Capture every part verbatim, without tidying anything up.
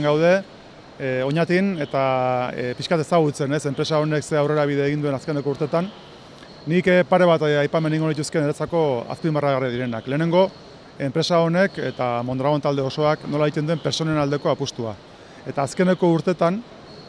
gaude, e, oinatin eta e, pixkat ezagutzen, ez, enpresa honek ze aurrera bide egin duen azkeneko urtetan. Nik e, pare bat aipamen egingo nituzke niretzako azpimarragarri direnak. Lehenengo, enpresa honek eta Mondragon talde osoak nola egiten den pertsonen aldeko apustua. Eta azkeneko urtetan,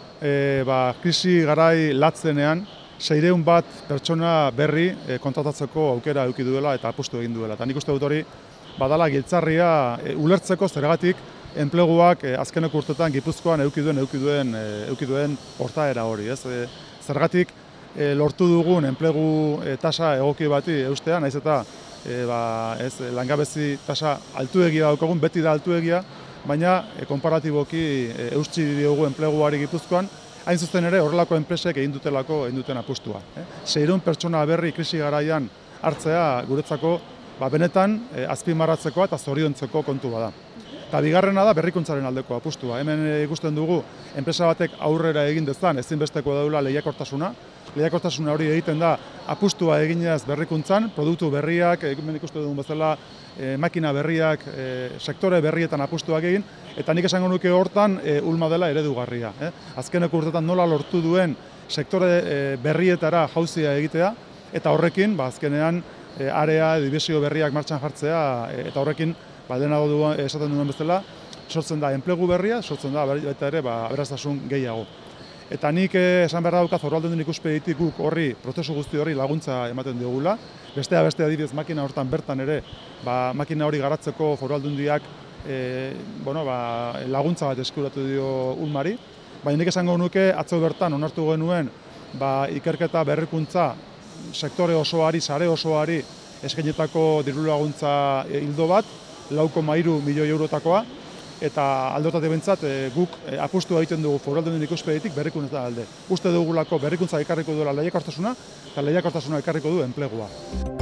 e, ba, krisi garai latzenean, seiehun bat pertsona berri e, kontratatzeko aukera eduki duela eta apustu egin duela. Eta nik uste dut hori, badala giltzarria e, ulertzeko zergatik enpleguak e, azkeneko urtetan Gipuzkoan eduki duen eduki duen e, eduki duen portaera hori, ez? E, zergatik e, lortu dugun enplegu e, tasa egoki bati eustea, naiz eta e, ba, ez, langabezi tasa altuegia daukagun, beti da altuegia, baina e, konparatiboki e, eustsi diogu enpleguari Gipuzkoan, hain zuzen ere horrelako enpresek egin dutelako egin duten apustua. Eh? seiehun pertsona berri krisi garaian hartzea guretzako ba, benetan e, azpimarratzeko eta zoriontzeko kontu bada. Eta bigarrena da berrikuntzaren aldeko apustua. Hemen ikusten dugu enpresa batek aurrera egin dezan ezinbesteko daula lehiakortasuna. Lehiakortasuna hori egiten da apustua eginez berrikuntzan, produktu berriak, hemen ikusten dugun bezala e, makina berriak, e, sektore berrietan apustuak egin, eta nik esango nuke hortan e, ulma dela eredugarria. Eh? Azkeneko urtetan nola lortu duen sektore e, berrietara jauzia egitea, eta horrekin, ba, azkenean, e, area, dibizio berriak martxan jartzea, e, eta horrekin, ba, denago du, esaten duen bezala, sortzen da enplegu berria, sortzen da baita ere ba, aberastasun gehiago. Eta nik esan behar daukat Foru-Aldundien ikuspegitik guk horri, prozesu guzti horri laguntza ematen digula. Bestea beste adibidez makina hortan bertan ere, ba, makina hori garatzeko Foru-Aldundiak e, bueno, ba, laguntza bat eskuratu dio Ulmari. Baina nik esango nuke atzo bertan onartu genuen ba, ikerketa berrikuntza sektore osoari, sare osoari eskainetako diru laguntza ildo bat, lau koma hiru milioi eurotakoa, eta aldotatik behintzat e, guk e, apustu egiten dugu Foru-Aldundien ikuspegitik berrikuntza alde. Uste dugulako berrikuntza ekarriko duela lehiakortasuna, eta lehiakortasuna ekarriko du enplegua.